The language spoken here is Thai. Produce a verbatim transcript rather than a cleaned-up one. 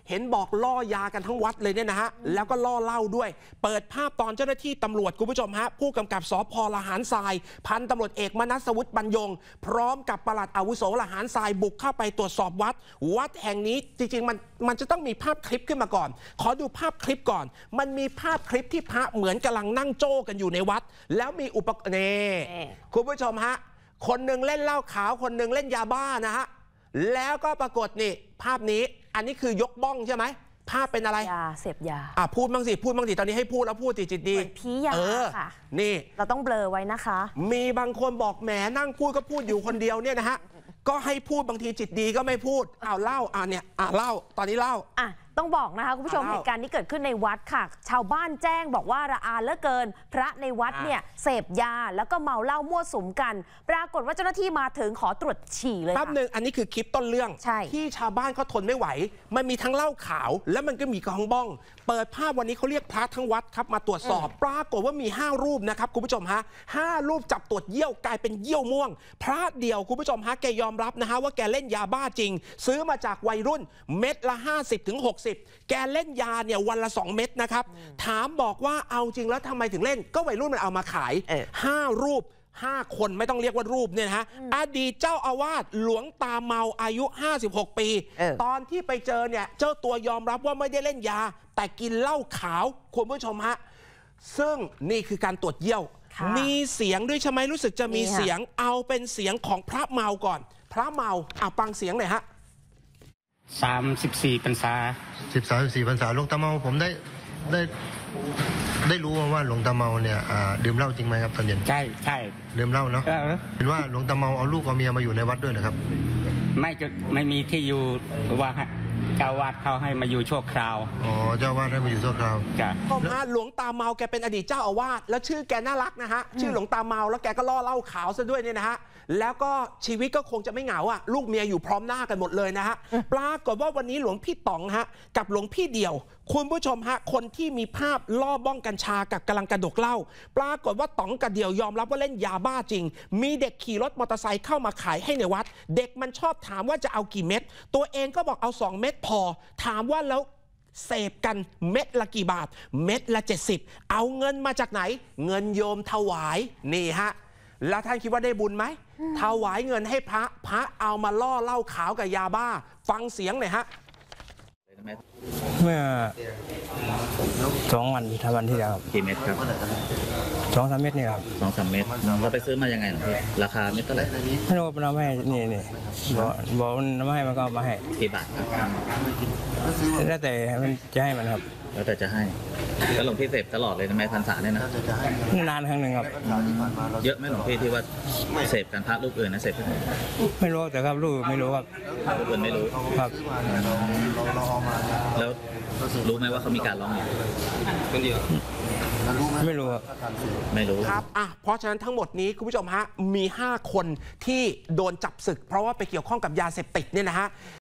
เห็นบอกล่อยากันทั้งวัดเลยเนี่ยนะฮะแล้วก็ล่อเหล้าด้วยเปิดภาพตอนเจ้าหน้าที่ตำรวจคุณผู้ชมฮะผู้กำกับสภ.ละหารทรายพันตำรวจเอกมนัสวุฒิบรรยงพร้อมกับปลัดอาวุโสละหารทรายบุกเข้าไปตรวจสอบวัดวัดแห่งนี้จริงๆมันมันจะต้องมีภาพคลิปขึ้นมาก่อนขอดูภาพคลิปก่อนมันมีภาพคลิปที่พระเหมือนกำลังนั่งโจ้กันอยู่ในวัดแล้วมีอุปกรณ์นี่คุณผู้ชมฮะคนหนึ่งเล่นเหล้าขาวคนหนึ่งเล่นยาบ้านะฮะแล้วก็ปรากฏนี่ภาพนี้อันนี้คือยกบ้องใช่ไหมภาพเป็นอะไรยาเสพยาอ่ะพูดบ้างสิพูดบ้างสิตอนนี้ให้พูดแล้วพูดติดจิตดีเหมือนผียาค่ะนี่เราต้องเบลอไว้นะคะมีบางคนบอกแหมนั่งพูดก็พูดอยู่คนเดียวเนี่ยนะฮะก็ให้พูดบางทีจิตดีก็ไม่พูดอ้าวเล่าอ่ะเนี่ยอ่ะเล่าตอนนี้เล่าอ่ะต้องบอกนะคะคุณผู้ชมเหตุการณ์นี้เกิดขึ้นในวัดค่ะชาวบ้านแจ้งบอกว่าระอาเหลือเกินพระในวัดเนี่ยเสพยาแล้วก็เมาเหล้ามั่วสุมกันปรากฏว่าเจ้าหน้าที่มาถึงขอตรวจฉี่เลยแป๊บนึงอันนี้คือคลิปต้นเรื่องที่ชาวบ้านเขาทนไม่ไหวมันมีทั้งเหล้าขาวแล้วมันก็มีกระหองบ้องเปิดภาพวันนี้เขาเรียกพระทั้งวัดครับมาตรวจสอบปรากฏว่ามีห้ารูปนะครับคุณผู้ชมฮะห้ารูปจับตรวจเยี่ยวกลายเป็นเยี่ยวม่วงพระเดียวคุณผู้ชมฮะแกยอมรับนะฮะว่าแกเล่นยาบ้าจริงซื้อมาจากวัยรุ่นเม็ดละห้าสิบถึงหกสิบแกเล่นยาเนี่ยวันละสองเม็ดนะครับถามบอกว่าเอาจริงแล้วทำไมถึงเล่นก็วัยรุ่นมันเอามาขายห้ารูปห้าคนไม่ต้องเรียกว่ารูปเนี่ยนะฮะอดีตเจ้าอาวาสหลวงตาเมาอายุห้าสิบหกปีตอนที่ไปเจอเนี่ยเจ้าตัวยอมรับว่าไม่ได้เล่นยาแต่กินเหล้าขาวคุณผู้ชมฮะซึ่งนี่คือการตรวจเยี่ยวมีเสียงด้วยใช่ไหมรู้สึกจะมีเสียงเอาเป็นเสียงของพระเมาก่อนพระเมาอ่ะฟังเสียงหน่อยฮะสามสิบสี่พรรษาสิบสามสิบสี่พรรษาหลวงตาเมาผมได้ได้ได้รู้ว่าหลวงตาเมาเนี่ยดื่มเหล้าจริงไหมครับตอนเย็นใช่ใช่ดื่มเหล้าเนาะเห็นว่าหลวงตาเมาเอาลูกเอาเมียมาอยู่ในวัดด้วยนะครับไม่จะไม่มีที่อยู่ว่าเจ้าวาดเขาให้มาอยู่ชั่วคราวอ๋อเจ้าวาดให้มาอยู่ชั่วคราวจ้ะผมฮะหลวงตาเมาแกเป็นอดีตเจ้าอาวาสแล้วชื่อแกน่ารักนะฮะชื่อหลวงตาเมาแล้วแกก็ล่อเหล้าขาวซะด้วยเนี่ยนะฮะแล้วก็ชีวิตก็คงจะไม่เหงาอ่ะลูกเมียอยู่พร้อมหน้ากันหมดเลยนะฮะปรากฏว่าวันนี้หลวงพี่ต๋องฮะกับหลวงพี่เดี่ยวคุณผู้ชมฮะคนที่มีภาพล่อบ้องกัญชากับกำลังกระดกเหล้าปรากฏว่าต๋องกับเดี่ยวยอมรับว่าเล่นยาบ้าจริงมีเด็กขี่รถมอเตอร์ไซค์เข้ามาขายให้ในวัดเด็กมันชอบถามว่าจะเอากี่เม็ดตัวเองก็บอกเอาสองเม็ดพอถามว่าแล้วเสพกันเม็ดละกี่บาทเม็ดละเจ็ดสิบเอาเงินมาจากไหนเงินโยมถวายนี่ฮะแล้วท่านคิดว่าได้บุญไหมถวายเงินให้พระพระเอามาล่อเหล้าขาวกับยาบ้าฟังเสียงหน่อยฮะเมื่อสองวันทวันที่แล้วกี่เม็ดครับสองสามเม็ดนี่ครับสองสามเม็ดเราไปซื้อมายังไงหรอพี่ราคาเม็ดเท่าไหร่ไม่รู้มันเอามาให้นี่นี่บอกบอกมันเอามาให้มันก็เอามาให้กี่บาทครับแล้วแต่มันจะให้มันครับแล้วแต่จะให้แล้วหลวงพี่เสพตลอดเลยนะแม่พรรษาเนี่ยนะนานครั้งหนึ่งครับเยอะไหมหลวงพี่ที่ว่าเสพกันพระรูปอื่นนะเสพไม่รู้แต่ครับลูกไม่รู้ครับรูปอื่นไม่รู้ครับแล้วรู้ไหมว่าเขามีการร้องอยู่คนเดียวไม่รู้ครับไม่รู้ครับอ่ะเพราะฉะนั้นทั้งหมดนี้คุณผู้ชมฮะมีห้าคนที่โดนจับศึกเพราะว่าไปเกี่ยวข้องกับยาเสพติดเนี่ยนะฮะ